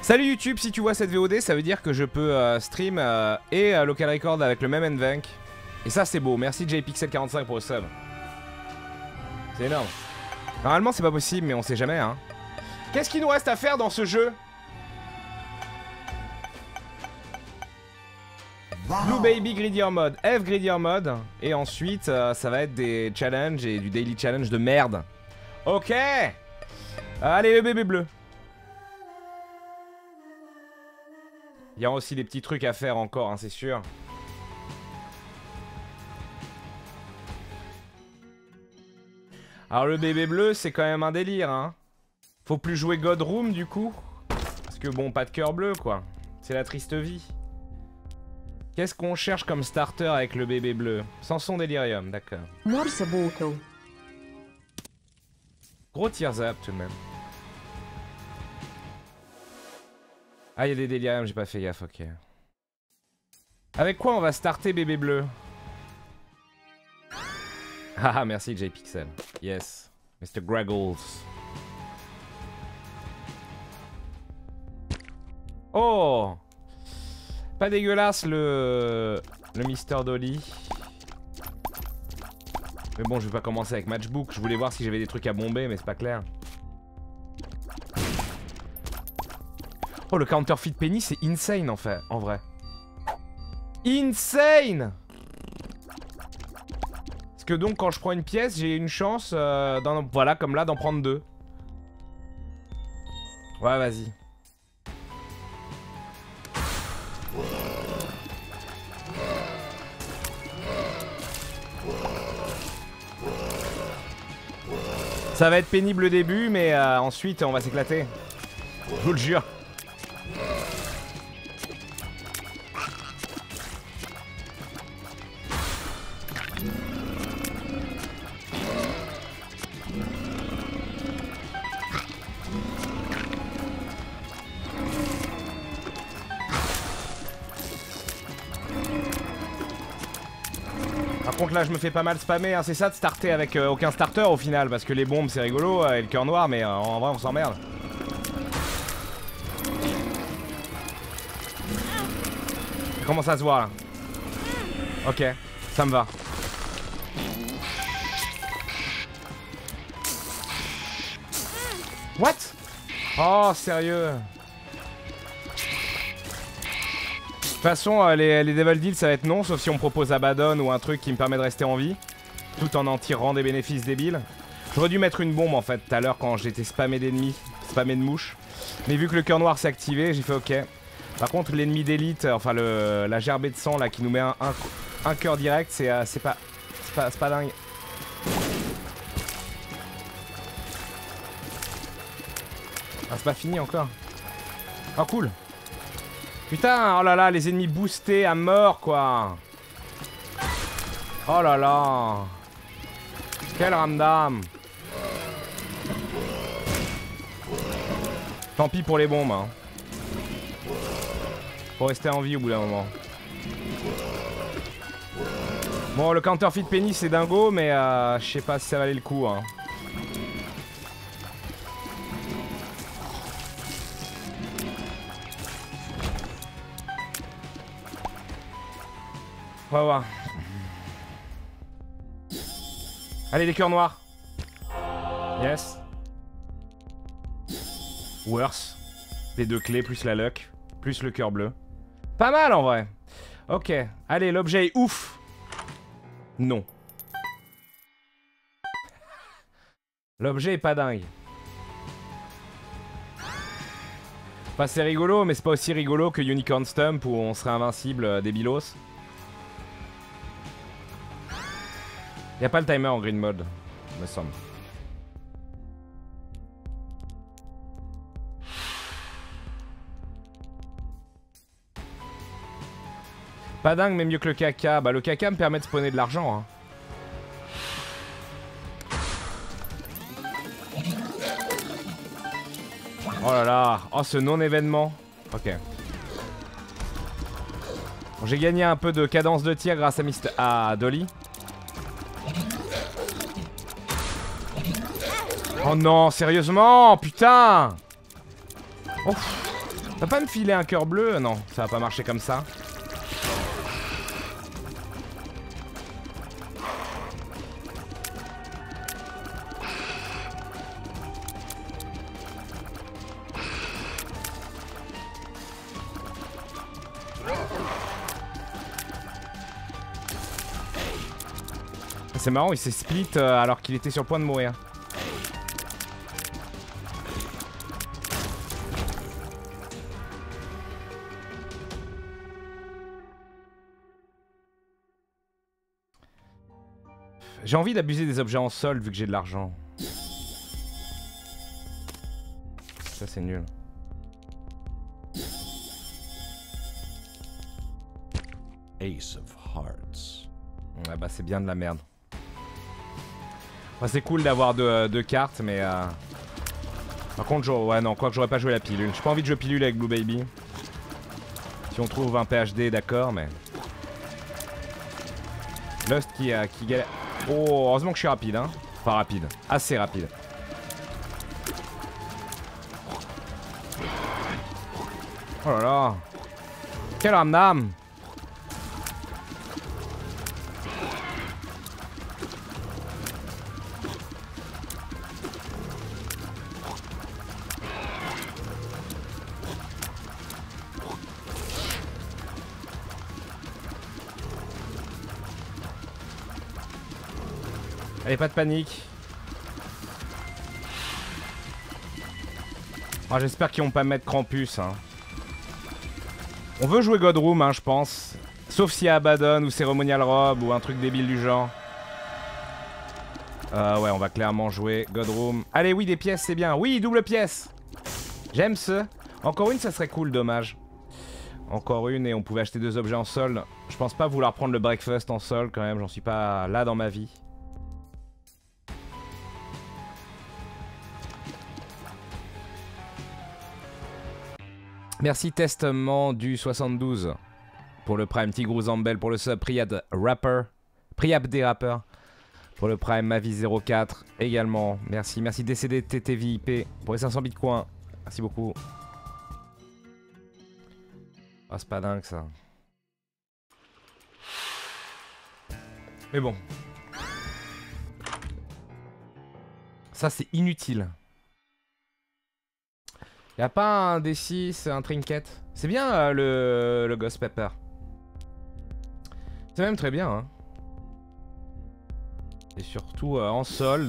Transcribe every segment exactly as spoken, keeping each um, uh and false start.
Salut YouTube, si tu vois cette V O D, ça veut dire que je peux euh, stream euh, et euh, local record avec le même Nvenc. Et ça c'est beau, merci jpixel quarante-cinq pour le sub. C'est énorme. Normalement c'est pas possible mais on sait jamais hein. Qu'est-ce qu'il nous reste à faire dans ce jeu? Blue Baby Greedier Mode, F Greedier Mode. Et ensuite euh, ça va être des challenges et du daily challenge de merde. Ok. Allez le bébé bleu. Il y a aussi des petits trucs à faire encore, hein, c'est sûr. Alors le bébé bleu, c'est quand même un délire, hein. Faut plus jouer God Room du coup. Parce que bon, pas de cœur bleu quoi. C'est la triste vie. Qu'est-ce qu'on cherche comme starter avec le bébé bleu? Samson Delirium, d'accord. Gros tears up tout de même. Ah, il y a des déliriums, j'ai pas fait gaffe, ok. Avec quoi on va starter bébé bleu? Ah, merci jpixel. Yes. mister Graggles. Oh! Pas dégueulasse le... Le mister Dolly. Mais bon, je vais pas commencer avec Matchbook. Je voulais voir si j'avais des trucs à bomber, mais c'est pas clair. Oh, le counterfeit penny, c'est insane en fait, en vrai. Insane! Parce que donc, quand je prends une pièce, j'ai une chance, euh, voilà, comme là, d'en prendre deux. Ouais, vas-y. Ça va être pénible le début, mais euh, ensuite, on va s'éclater. Je vous le jure. Par contre là je me fais pas mal spammer, hein. C'est ça de starter avec euh, aucun starter au final. Parce que les bombes c'est rigolo euh, et le cœur noir, mais euh, en vrai on s'emmerde. Comment ça se voit là? Ok, ça me va. What? Oh sérieux? De toute façon, euh, les, les Devil Deals ça va être non, sauf si on me propose Abaddon ou un truc qui me permet de rester en vie, tout en en tirant des bénéfices débiles. J'aurais dû mettre une bombe en fait tout à l'heure quand j'étais spammé d'ennemis, spammé de mouches. Mais vu que le cœur noir s'est activé, j'ai fait ok. Par contre, l'ennemi d'élite, enfin le, la gerbée de sang là qui nous met un, un, un cœur direct, c'est euh, c'est pas, pas, pas dingue. Ah, c'est pas fini encore. Oh cool. Putain, oh là là, les ennemis boostés à mort, quoi. Oh là là. Quel ramdam. Tant pis pour les bombes, hein. Faut rester en vie au bout d'un moment. Bon, le counterfeit penny, c'est dingo, mais euh, je sais pas si ça valait le coup, hein. On va voir. Allez, les cœurs noirs. Yes. Worse. Les deux clés, plus la luck, plus le cœur bleu. Pas mal en vrai. Ok. Allez, l'objet est ouf. Non. L'objet est pas dingue. Enfin, c'est rigolo, mais c'est pas aussi rigolo que Unicorn Stump où on serait invincible euh, des bilos. Y'a pas le timer en green mode, me semble. Pas dingue, mais mieux que le caca. Bah le caca me permet de spawner de l'argent. Hein. Oh là là. Oh ce non-événement. Ok. Bon, j'ai gagné un peu de cadence de tir grâce à, Mister... à Dolly. Oh non, sérieusement, putain. Oh. T'as pas me filer un cœur bleu? Non, ça va pas marcher comme ça. C'est marrant, il s'est split euh, alors qu'il était sur le point de mourir. J'ai envie d'abuser des objets en sol vu que j'ai de l'argent. Ça c'est nul. Ace of Hearts. Ouais bah c'est bien de la merde. Enfin, c'est cool d'avoir deux, deux cartes mais... Euh... Par contre j'aurais... Ouais non, quoi que j'aurais pas joué la pilule. J'ai pas envie de jouer pilule avec Blue Baby. Si on trouve un P H D d'accord mais... Lust qui, euh, qui galère... Oh, heureusement que je suis rapide, hein. Enfin rapide, assez rapide. Oh là là. Quel ramdam. Allez, pas de panique. Oh, j'espère qu'ils vont pas mettre Krampus. Hein. On veut jouer Godroom, hein, je pense. Sauf s'il y a Abaddon ou Ceremonial Robe ou un truc débile du genre. Euh, ouais, on va clairement jouer Godroom. Allez, oui, des pièces, c'est bien. Oui, double pièce. J'aime ce. Encore une, ça serait cool, dommage. Encore une et on pouvait acheter deux objets en sol. Je pense pas vouloir prendre le breakfast en sol quand même. J'en suis pas là dans ma vie. Merci Testament du soixante-douze pour le Prime, Tigrou Zambel pour le sub, Priad Rapper, Priap des rappeurs pour le Prime, Mavi zéro quatre également. Merci, merci D C D T T V I P pour les cinq cents bitcoins. Merci beaucoup. Ah, c'est pas dingue ça. Mais bon. Ça c'est inutile. Y'a pas un D six, un trinket? C'est bien euh, le, le Ghost Pepper. C'est même très bien. Hein. Et surtout euh, en solde.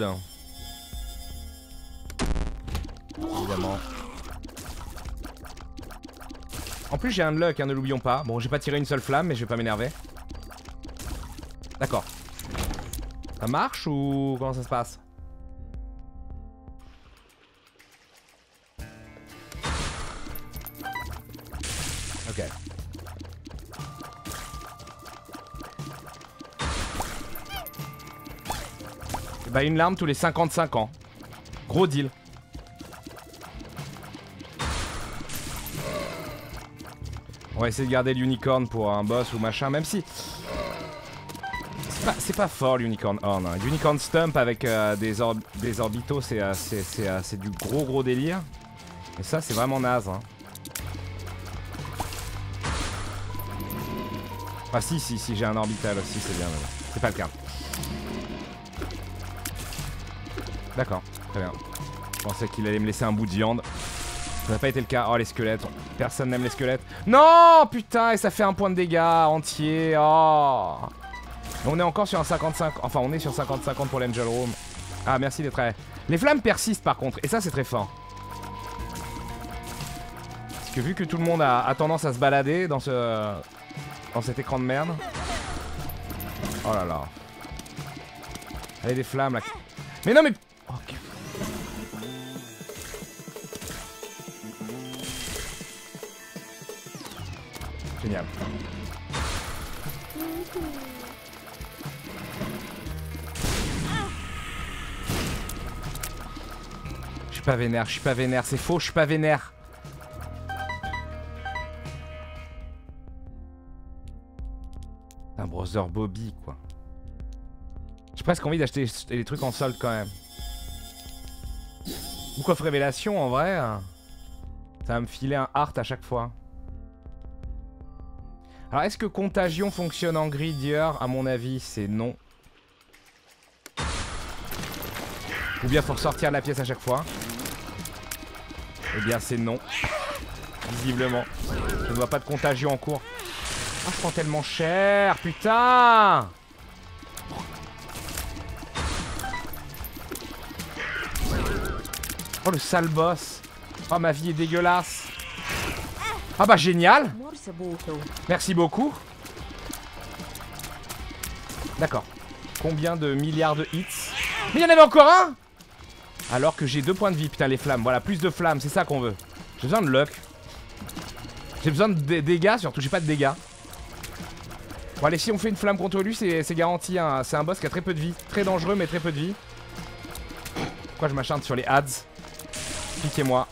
Évidemment. En plus j'ai un luck, hein, ne l'oublions pas. Bon, j'ai pas tiré une seule flamme, mais je vais pas m'énerver. D'accord. Ça marche ou comment ça se passe? Ok. Et bah une larme tous les cinquante-cinq ans. Gros deal. On va essayer de garder l'unicorn pour un boss ou machin, même si... C'est pas, c'est pas fort l'unicorn horn. Hein. Unicorn stump avec euh, des, or des orbitaux, c'est euh, euh, du gros gros délire. Et ça c'est vraiment naze. Hein. Ah si, si, si, j'ai un orbital aussi, c'est bien. C'est pas le cas. D'accord, très bien. Je pensais qu'il allait me laisser un bout de viande. Ça n'a pas été le cas. Oh, les squelettes. Personne n'aime les squelettes. Non, putain, et ça fait un point de dégâts entier. Oh. On est encore sur un cinquante-cinq. Enfin, on est sur cinquante cinquante pour l'Angel Room. Ah, merci d'être là. Les flammes persistent par contre, et ça, c'est très fort. Parce que vu que tout le monde a, a tendance à se balader dans ce... Dans cet écran de merde. Oh là là. Allez, des flammes là. Mais non, mais... Oh, okay. Génial. Je suis pas vénère, je suis pas vénère. C'est faux, je suis pas vénère. Un Brother Bobby quoi. J'ai presque envie d'acheter les trucs en solde quand même. Ou coffre révélation en vrai. Ça va me filer un heart à chaque fois. Alors est-ce que contagion fonctionne en gridier? À mon avis c'est non. Ou bien faut ressortir la pièce à chaque fois. Eh bien c'est non. Visiblement. Je ne vois pas de contagion en cours. Ah, je prends tellement cher, putain. Oh le sale boss. Oh ma vie est dégueulasse. Ah bah génial. Merci beaucoup. D'accord. Combien de milliards de hits? Mais il y en avait encore un. Alors que j'ai deux points de vie, putain les flammes. Voilà, plus de flammes, c'est ça qu'on veut. J'ai besoin de luck. J'ai besoin de dé dégâts, surtout j'ai pas de dégâts. Bon allez, si on fait une flamme contre lui, c'est garanti, hein. C'est un boss qui a très peu de vie. Très dangereux mais très peu de vie. Pourquoi je m'acharne sur les ads? Piquez-moi.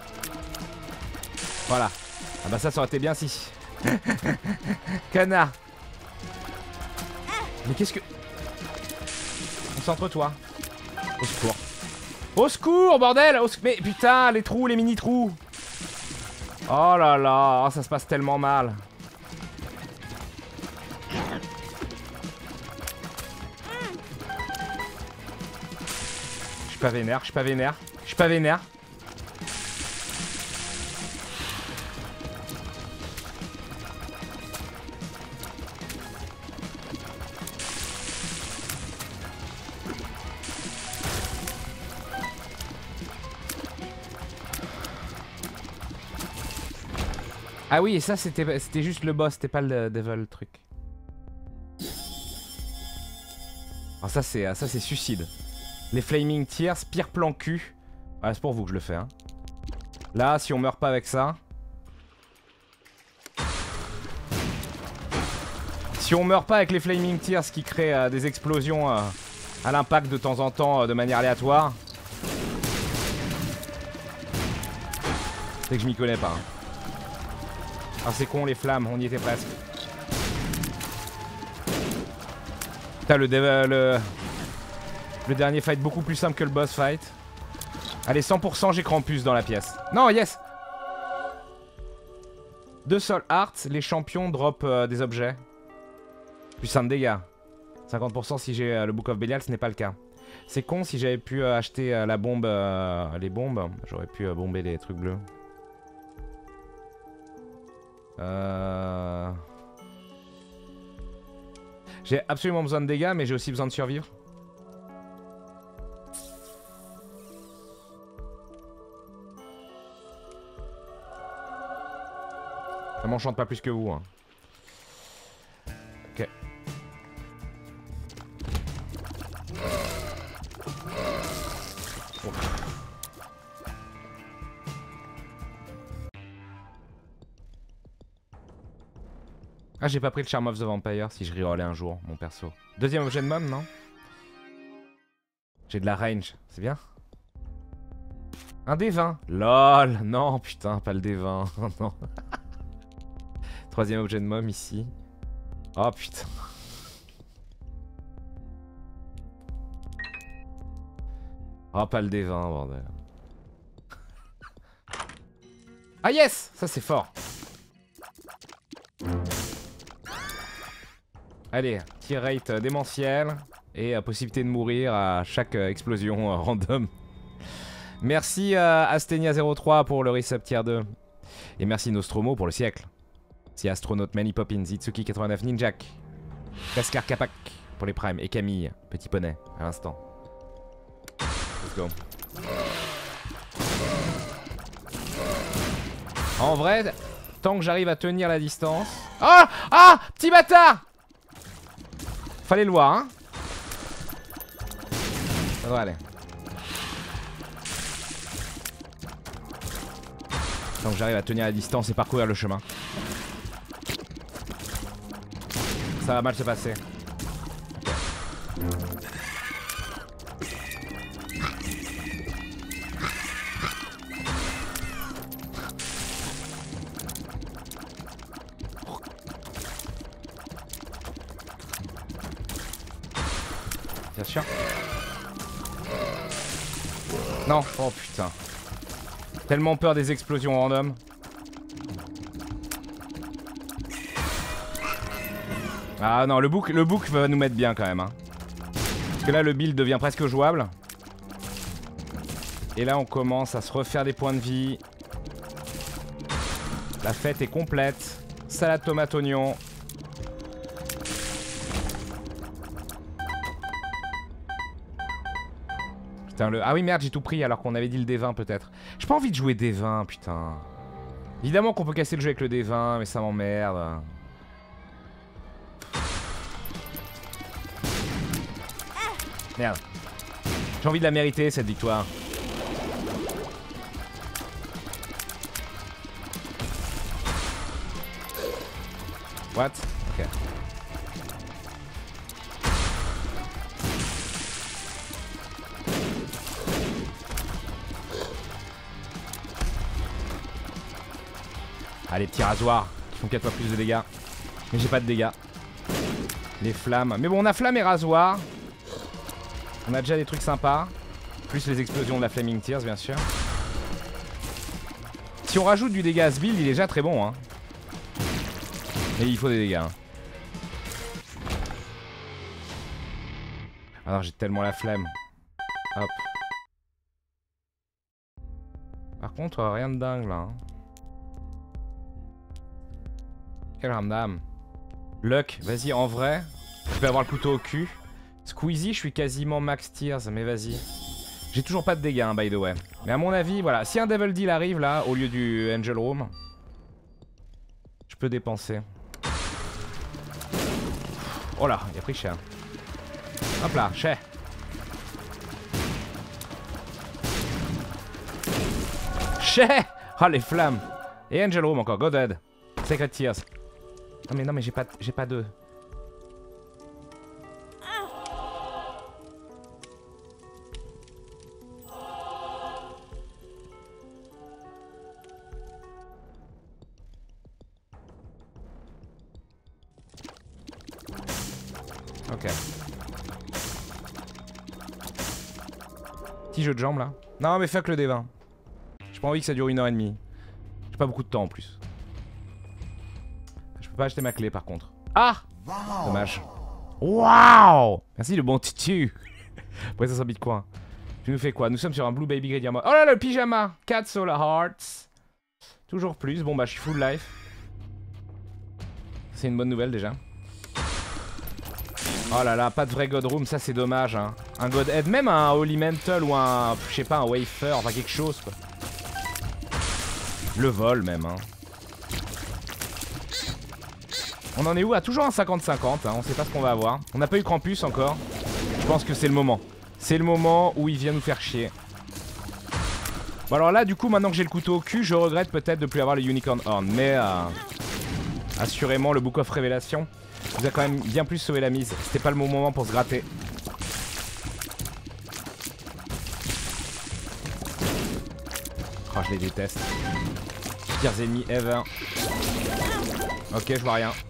Voilà. Ah bah ça, ça aurait été bien si... Canard. Mais qu'est-ce que... Concentre-toi. Au secours. Au secours, bordel. Au... Mais putain, les trous, les mini-trous. Oh là là, ça se passe tellement mal. Je suis pas vénère, je suis pas vénère. Je suis pas vénère. Ah oui, et ça c'était c'était juste le boss, c'était pas le devil le truc. Alors ça c'est ça c'est suicide. Les flaming tears, pire plan cul. Ouais, c'est pour vous que je le fais hein. Là, si on meurt pas avec ça. Si on meurt pas avec les flaming tears qui créent euh, des explosions euh, à l'impact de temps en temps euh, de manière aléatoire. C'est que je m'y connais pas. Hein. Ah c'est con les flammes, on y était presque. Putain le, le, le dernier fight beaucoup plus simple que le boss fight. Allez cent pour cent j'écran plus dans la pièce. Non yes. Deux soul hearts, les champions drop euh, des objets. Plus un de dégâts. cinquante pour cent si j'ai euh, le Book of Belial, ce n'est pas le cas. C'est con, si j'avais pu euh, acheter euh, la bombe, euh, les bombes, j'aurais pu euh, bomber les trucs bleus. Euh... J'ai absolument besoin de dégâts, mais j'ai aussi besoin de survivre. Ça m'enchante pas plus que vous. Hein. Ok. Oh. Ah, j'ai pas pris le Charm of the Vampire si je rerollais un jour, mon perso. Deuxième objet de mom, non? J'ai de la range, c'est bien. Un D vingt. LOL, non, putain, pas le D vingt. Non. Troisième objet de mom ici. Oh putain. Oh, pas le D vingt, bordel. Ah yes, ça c'est fort. Allez, tier rate euh, démentiel et euh, possibilité de mourir à chaque euh, explosion euh, random. Merci euh, Astenia zéro trois pour le resub tier deux. Et merci Nostromo pour le siècle. Merci Astronaute, Manny Poppins, Itsuki quatre-vingt-neuf, Ninjak, Kaskar Kapak pour les primes et Camille, petit poney à l'instant. Let's go. En vrai, tant que j'arrive à tenir la distance... Ah ah petit bâtard. Fallait le voir, hein. Ça devrait aller. Tant que j'arrive à tenir la distance et parcourir le chemin. Ça va mal se passer. Bien sûr. Non, oh putain. Tellement peur des explosions random. Ah non, le book, le book va nous mettre bien quand même. Hein. Parce que là, le build devient presque jouable. Et là, on commence à se refaire des points de vie. La fête est complète. Salade tomate oignon. Putain, le... Ah oui, merde, j'ai tout pris alors qu'on avait dit le D vingt peut-être. J'ai pas envie de jouer D vingt, putain. Évidemment qu'on peut casser le jeu avec le D vingt, mais ça m'emmerde. Merde. J'ai envie de la mériter, cette victoire. What? Ok. Ah, les petits rasoirs qui font quatre fois plus de dégâts. Mais j'ai pas de dégâts. Les flammes. Mais bon, on a flamme et rasoir. On a déjà des trucs sympas. Plus les explosions de la Flaming Tears, bien sûr. Si on rajoute du dégât à ce build, il est déjà très bon. Hein. Et il faut des dégâts. Hein. Alors j'ai tellement la flemme. Hop. Par contre, euh, rien de dingue là. Hein. Quel ramdam. Luck, vas-y, en vrai. Je vais avoir le couteau au cul. Squeezie, je suis quasiment max tears, mais vas-y. J'ai toujours pas de dégâts, hein, by the way. Mais à mon avis, voilà. Si un Devil Deal arrive là, au lieu du Angel Room, je peux dépenser. Oh là, il a pris cher. Hop là, cher. Cher. Ah, les flammes. Et Angel Room encore, go dead. Sacred Tears. Non mais non mais j'ai pas j'ai pas de... Ok. Petit jeu de jambes là. Non mais fuck le D vingt. J'ai pas envie que ça dure une heure et demie. J'ai pas beaucoup de temps en plus. Je peux pas acheter ma clé par contre. Ah! Dommage. Waouh! Merci le bon tutu. Après ça, ça bitcoin. Tu nous fais quoi? Nous sommes sur un Blue Baby Gradient. Oh là là, le pyjama! quatre Solar Hearts. Toujours plus. Bon bah je suis full life. C'est une bonne nouvelle déjà. Oh là là, pas de vrai God Room, ça c'est dommage. Hein. Un God Head, même un Holy Mantle ou un, je sais pas, un Wafer, enfin quelque chose quoi. Le vol même. Hein. On en est où? À toujours un cinquante cinquante, hein, on sait pas ce qu'on va avoir. On n'a pas eu Krampus encore. Je pense que c'est le moment. C'est le moment où il vient nous faire chier. Bon alors là du coup maintenant que j'ai le couteau au cul, je regrette peut-être de plus avoir le Unicorn Horn. Mais euh, assurément le Book of Révélation vous a quand même bien plus sauvé la mise. C'était pas le bon moment pour se gratter. Oh je les déteste. Pires ennemis ever. Ok je vois rien.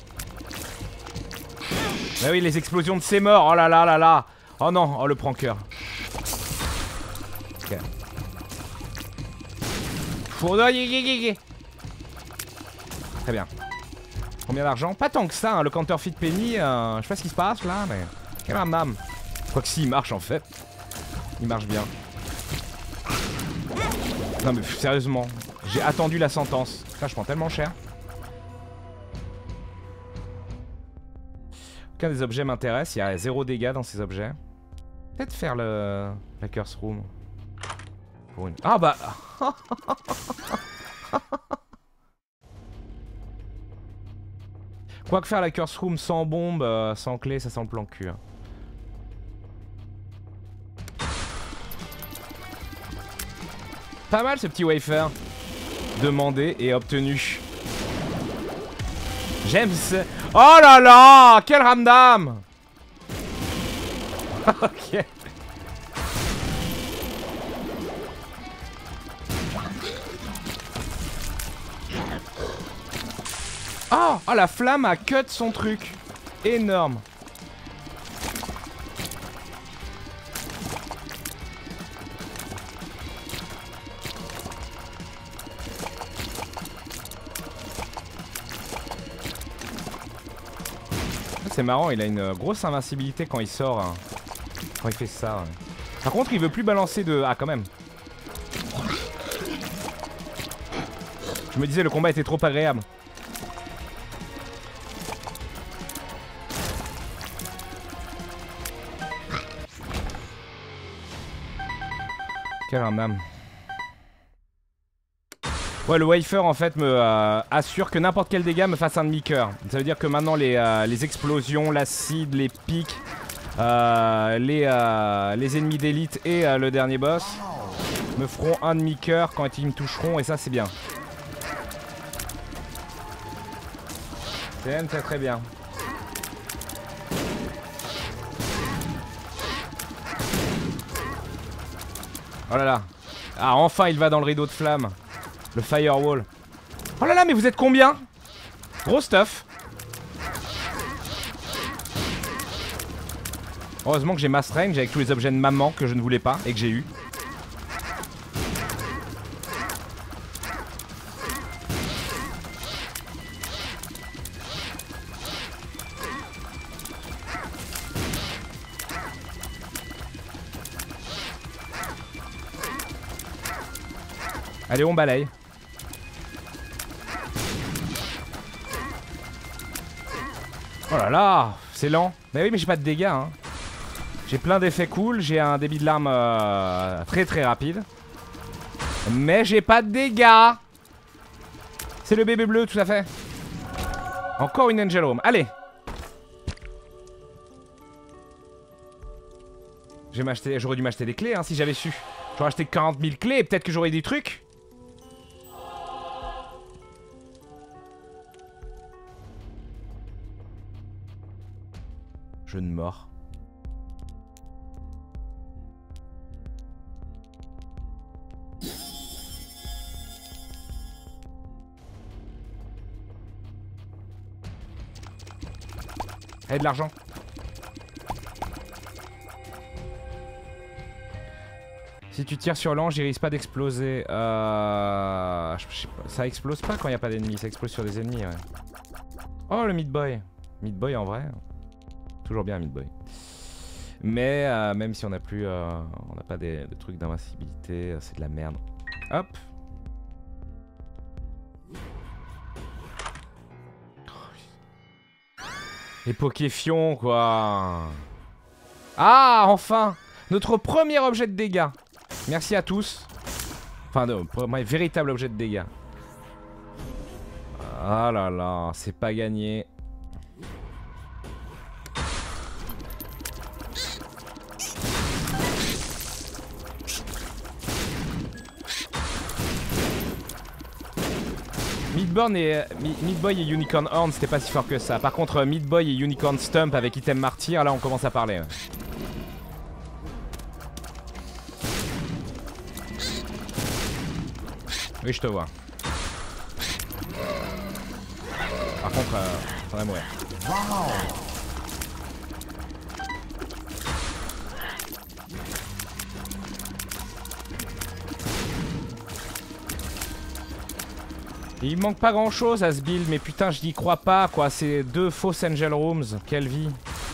Mais oui les explosions de ces morts. Oh là là là là. Oh non. Oh le pranker. Ok. Très bien. Combien d'argent? Pas tant que ça, hein. Le counterfeit penny, euh, je sais pas ce qui se passe là, mais... Quel ramam. Je crois que si, il marche en fait. Il marche bien. Non mais sérieusement, j'ai attendu la sentence. Ça, je prends tellement cher. Aucun des objets m'intéresse, il y a zéro dégâts dans ces objets. Peut-être faire le... la curse room. Pour une... Ah bah... Quoique faire la curse room sans bombe, euh, sans clé, ça sent le plan cul. Hein. Pas mal ce petit wafer. Demandé et obtenu. J'aime ce... Oh là là! Quel ramdam! Ok. Oh, oh, la flamme a cut son truc. Énorme. C'est marrant, il a une grosse invincibilité quand il sort. Hein. Quand il fait ça. Ouais. Par contre, il veut plus balancer de... Ah, quand même. Je me disais, le combat était trop agréable. Quel âme. Ouais, le wafer en fait me euh, assure que n'importe quel dégât me fasse un demi-cœur. Ça veut dire que maintenant les, euh, les explosions, l'acide, les pics, euh, les, euh, les ennemis d'élite et euh, le dernier boss me feront un demi-cœur quand ils me toucheront et ça c'est bien. C'est très très bien. Oh là là. Ah, enfin il va dans le rideau de flamme. Le firewall. Oh là là, mais vous êtes combien? Gros stuff. Heureusement que j'ai mass range avec tous les objets de maman que je ne voulais pas et que j'ai eu. Allez, on balaye. Oh là là, c'est lent. Mais oui, mais j'ai pas de dégâts. Hein. J'ai plein d'effets cool. J'ai un débit de l'arme euh, très très rapide. Mais j'ai pas de dégâts. C'est le bébé bleu, tout à fait. Encore une Angel Home. Allez. J'aurais dû m'acheter des clés hein, si j'avais su. J'aurais acheté quarante mille clés. Peut-être que j'aurais eu des trucs. Jeune mort. Et de l'argent. Si tu tires sur l'ange, il risque pas d'exploser. Euh... Je sais pas. Ça explose pas quand il n'y a pas d'ennemis. Ça explose sur des ennemis, ouais. Oh, le Meat Boy. Meat Boy en vrai. Toujours bien, Meat Boy. Mais euh, même si on n'a plus... Euh, on n'a pas des, des trucs d'invincibilité, c'est de la merde. Hop. Les Pokéfions, quoi. Ah, enfin. Notre premier objet de dégâts. Merci à tous. Enfin, de, premier véritable objet de dégâts. Ah là là, c'est pas gagné. Meatborn et, Meat Boy et Unicorn Horn, c'était pas si fort que ça. Par contre, Meat Boy et Unicorn Stump avec item martyr, là on commence à parler. Ouais. Oui, je te vois. Par contre, euh, faudrait mourir. Et il manque pas grand chose à ce build, mais putain, je n'y crois pas quoi. C'est deux fausses Angel Rooms. Quelle vie.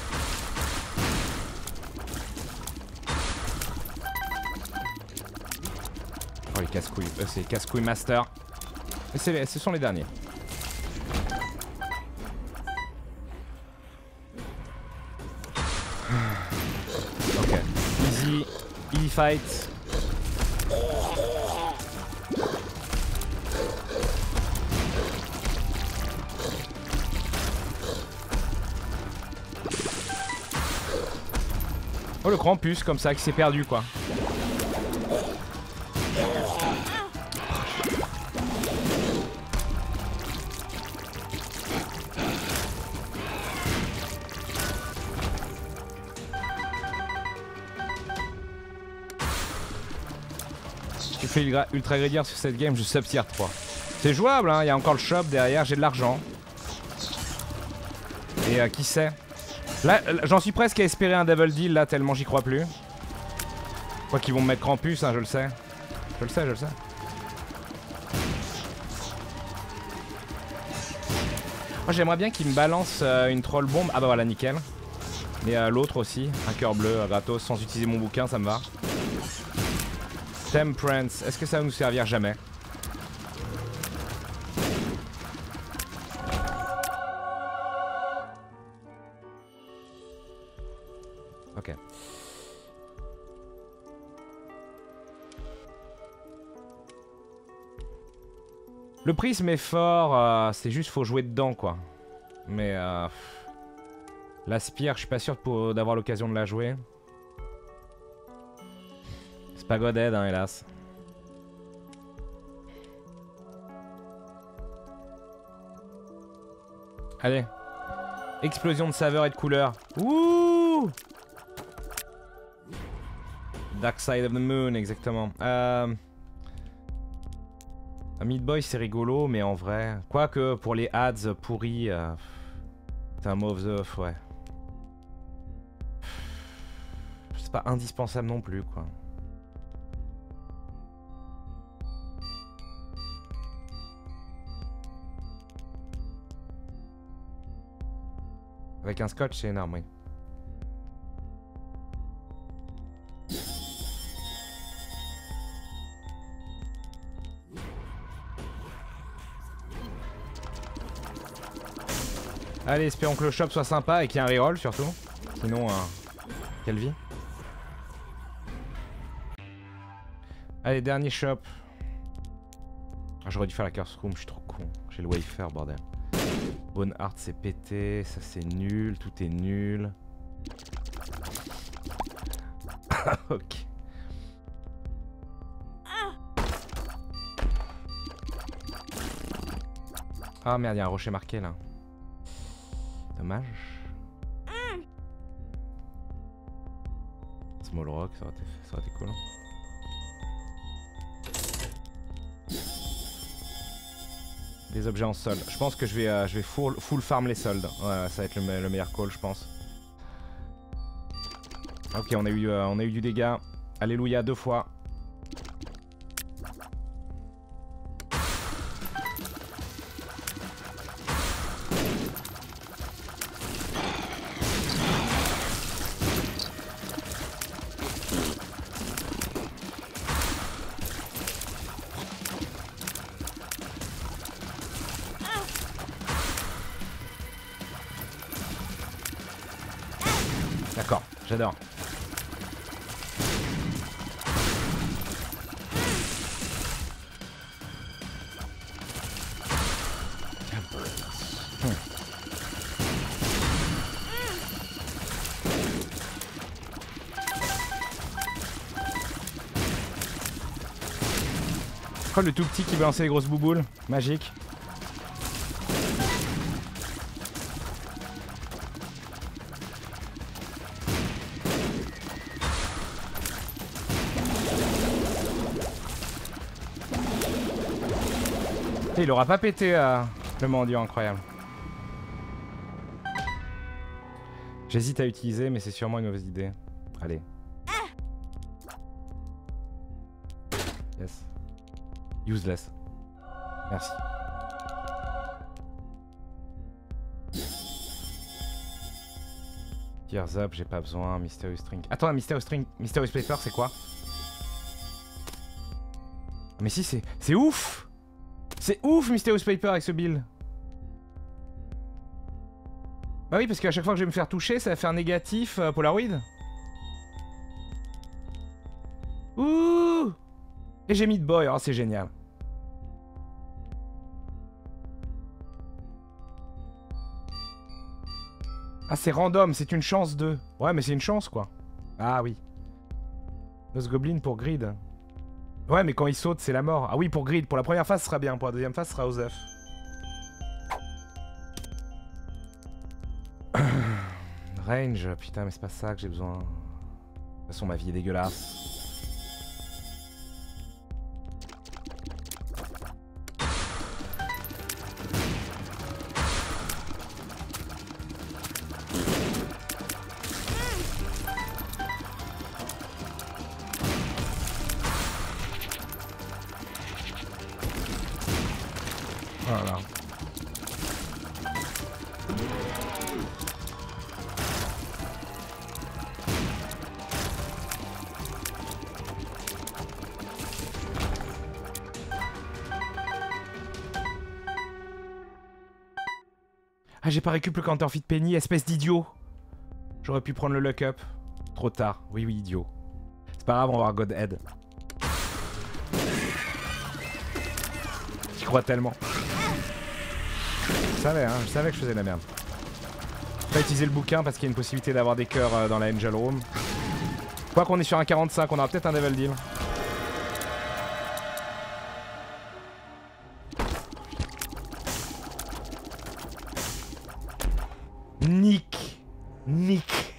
Oh, les casse-couilles. Euh, c'est les casse-couilles master. Et ce sont les derniers. Ok. Easy. Easy fight. Oh, le Krampus comme ça qui s'est perdu quoi. Si tu fais ultra grédir sur cette game, je sub tier trois. C'est jouable hein, il y a encore le shop derrière, j'ai de l'argent. Et euh, qui sait. Là, j'en suis presque à espérer un double deal là, tellement j'y crois plus. Quoi qu'ils vont me mettre Krampus, hein, je le sais. Je le sais, je le sais. Moi j'aimerais bien qu'il me balance euh, une troll bombe. Ah bah voilà, nickel. Mais euh, l'autre aussi, un cœur bleu, euh, gratos, sans utiliser mon bouquin, ça me va. Temperance, est-ce que ça va nous servir? Jamais. Ok. Le prisme est fort, euh, c'est juste faut jouer dedans quoi. Mais euh, la spire, je suis pas sûr d'avoir l'occasion de la jouer. C'est pas Godhead hein, hélas. Allez. Explosion de saveur et de couleur. Ouh! Dark Side of the Moon, exactement. Euh... Meat Boy c'est rigolo, mais en vrai... Quoique pour les ads pourris... Euh... C'est un move the... Ouais. C'est pas indispensable non plus, quoi. Avec un scotch, c'est énorme, oui. Allez, espérons que le shop soit sympa et qu'il y ait un reroll surtout. Sinon, euh, quelle vie. Allez, dernier shop. Ah, j'aurais dû faire la curse room, je suis trop con. J'ai le wafer, bordel. Bone Heart c'est pété, ça c'est nul, tout est nul. Ok. Ah merde, il y a un rocher marqué là. Dommage. Small rock, ça aurait été, ça aurait été cool. Des objets en solde. Je pense que je vais, euh, je vais full, full farm les soldes. Ouais, ça va être le, me le meilleur call, je pense. Ok, on a eu, euh, on a eu du dégât. Alléluia, deux fois. D'accord, j'adore. Oh, le tout petit qui balançait les grosses bouboules, magique. Et il aura pas pété euh, le mendiant, incroyable. J'hésite à utiliser, mais c'est sûrement une mauvaise idée. Allez. Yes. Useless. Merci. Tears up, j'ai pas besoin. Mysterious string. Attends, un Mysterious string. Mysterious paper, c'est quoi? Mais si, c'est. C'est ouf! C'est ouf, Mysterious paper avec ce build. Bah oui, parce qu'à chaque fois que je vais me faire toucher, ça va faire négatif euh, Polaroid. Ouh! Et j'ai Meat Boy, oh c'est génial. Ah c'est random, c'est une chance de... Ouais mais c'est une chance quoi. Ah oui. Nos Goblin pour grid. Ouais mais quand il saute c'est la mort. Ah oui pour grid, pour la première phase ce sera bien, pour la deuxième phase ce sera aux œufs. Range, putain mais c'est pas ça que j'ai besoin. De toute façon ma vie est dégueulasse. Voilà. Ah, j'ai pas récupéré le counterfeit Penny, espèce d'idiot. J'aurais pu prendre le luck up. Trop tard. Oui, oui, idiot. C'est pas grave, on va avoir Godhead. J'y crois tellement. Je savais, hein, je savais que je faisais de la merde. J'ai pas utilisé le bouquin parce qu'il y a une possibilité d'avoir des cœurs euh, dans la Angel Room. Quoi qu'on est sur un quarante-cinq, on aura peut-être un Devil Deal. Nick. Nick.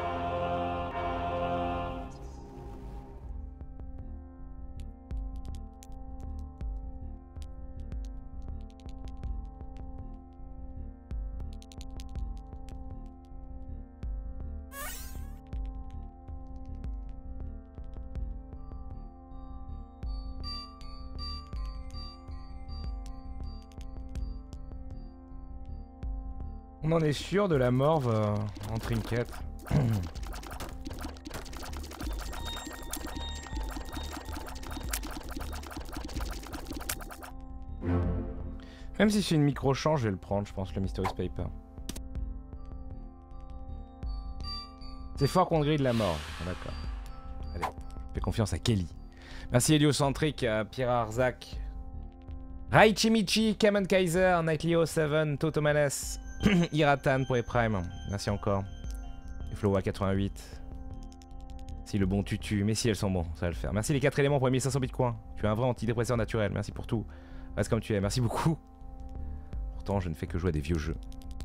On en est sûr de la morve euh, en trinket. Même si c'est une micro-change, je vais le prendre, je pense, le Mysterious Paper. C'est fort qu'on grille de la mort. D'accord. Allez, je fais confiance à Kelly. Merci Héliocentrique, euh, Pierre Arzac, Raichimichi, Kamen Kaiser, Nightly oh seven, Totomanes, Iratan pour les primes. Merci encore. Et Flowa quatre-vingt-huit. Si le bon tutu, mais si elles sont bons, ça va le faire. Merci les quatre éléments pour les mille cinq cents bitcoins. Tu es un vrai antidépresseur naturel, merci pour tout. Reste comme tu es, merci beaucoup. Pourtant, je ne fais que jouer à des vieux jeux.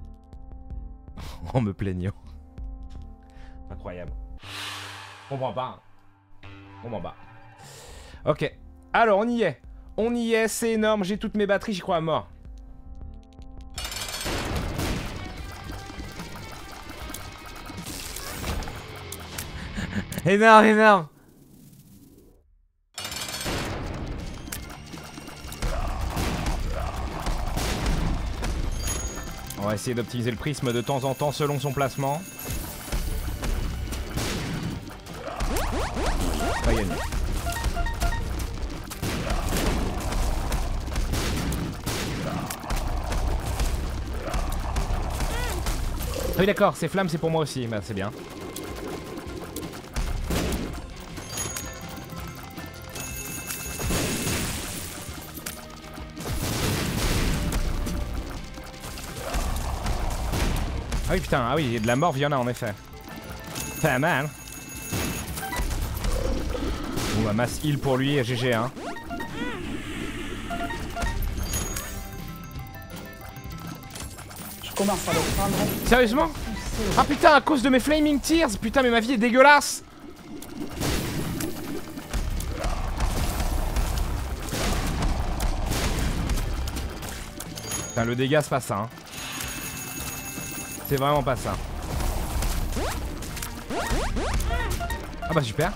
En me plaignant. Incroyable. Je comprends pas. Je comprends pas. Ok. Alors, on y est. On y est, c'est énorme. J'ai toutes mes batteries, j'y crois à mort. Énorme, énorme. On va essayer d'optimiser le prisme de temps en temps selon son placement. Pas gagné. Ah oui d'accord, ces flammes c'est pour moi aussi, bah c'est bien. Ah oui putain, ah oui, de la mort il y en a en effet. Pas mal. Bon bah masse heal pour lui, G G hein. Je commence à le prendre. Sérieusement? Ah putain, à cause de mes flaming tears. Putain mais ma vie est dégueulasse. Putain le dégât c'est pas ça hein. C'est vraiment pas ça. Ah bah super.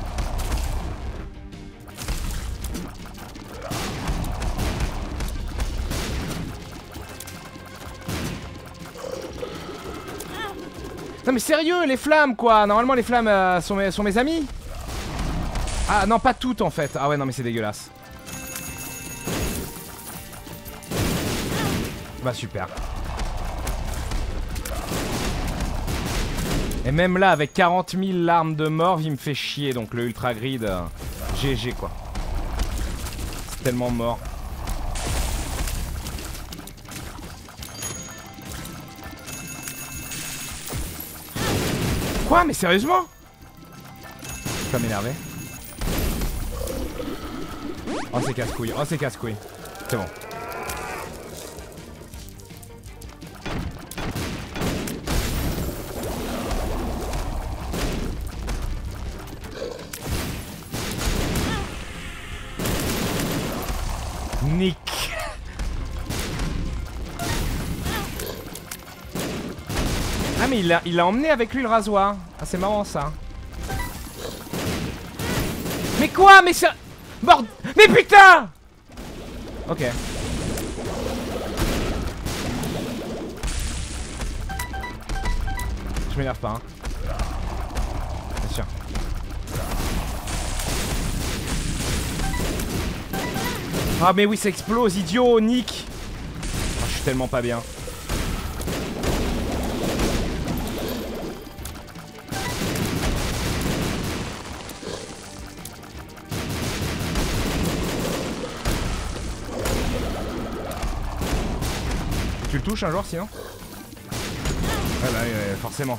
Non mais sérieux les flammes quoi. Normalement les flammes euh, sont, mes, sont mes amis. Ah non pas toutes en fait. Ah ouais non mais c'est dégueulasse. Bah super. Et même là avec quarante mille larmes de mort il me fait chier. Donc le ultra grid euh, G G quoi. C'est tellement mort. Quoi? Mais sérieusement? Ça m'énerver. Oh c'est casse-couille, oh c'est casse-couille. C'est bon. Nick. Ah mais il a, il a emmené avec lui le rasoir. Ah c'est marrant ça. Mais quoi? Mais ça... Mord... Mais putain. Ok. Je m'énerve pas, hein. Bien sûr. Ah mais oui, ça explose, idiot, Nick. Oh, je suis tellement pas bien. Tu le touches un jour sinon? Ouais bah ouais, forcément.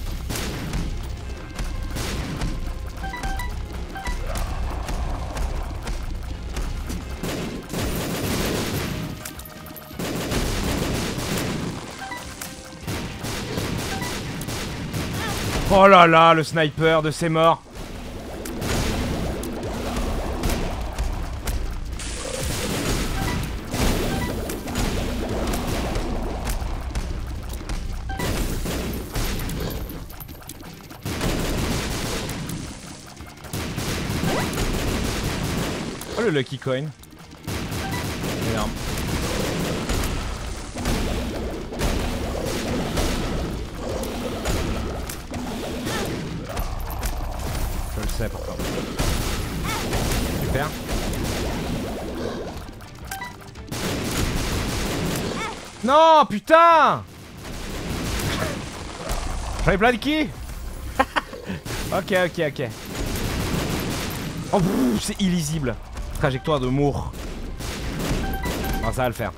Oh là là, le sniper de ses morts. Oh le lucky coin. Énorme. Je le sais pourtant. Super. Non, putain. J'avais plein de qui. Ok, ok, ok. Oh, c'est illisible. Trajectoire de Moore. Non, ça va le faire.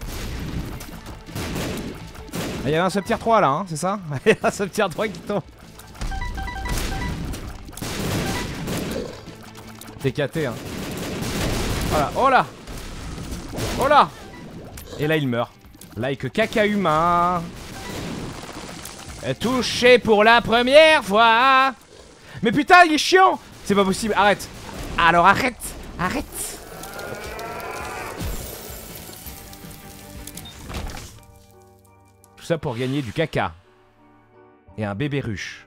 Il y avait un sub tier trois là, hein, c'est ça? Il y a un sub tier trois qui tombe. T K T, hein. Voilà, oh là. Oh là. Et là il meurt. Like caca humain. Touché pour la première fois. Mais putain, il est chiant. C'est pas possible, arrête. Alors arrête. Arrête. Tout ça pour gagner du caca. Et un bébé ruche.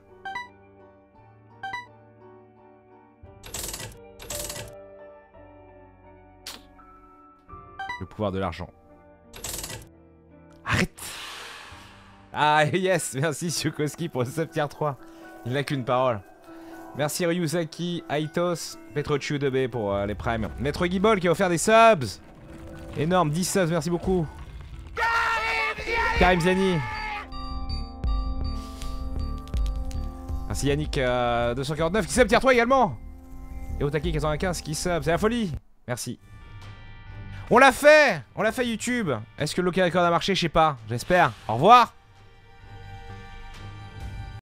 Le pouvoir de l'argent. Arrête. Ah yes, merci Shukoski pour le sub tier trois. Il n'a qu'une parole. Merci Ryusaki, Aitos, Petrochu deux B pour euh, les primes. Maître Guibol qui a offert des subs. Énorme, dix subs, merci beaucoup. Karim Zani. Merci Yannick euh, deux cent quarante-neuf qui sub tier trois également. Et Otaki quatre-vingt-quinze qui sub, c'est la folie. Merci. On l'a fait. On l'a fait YouTube. Est-ce que le local record a marché? Je sais pas, j'espère. Au revoir.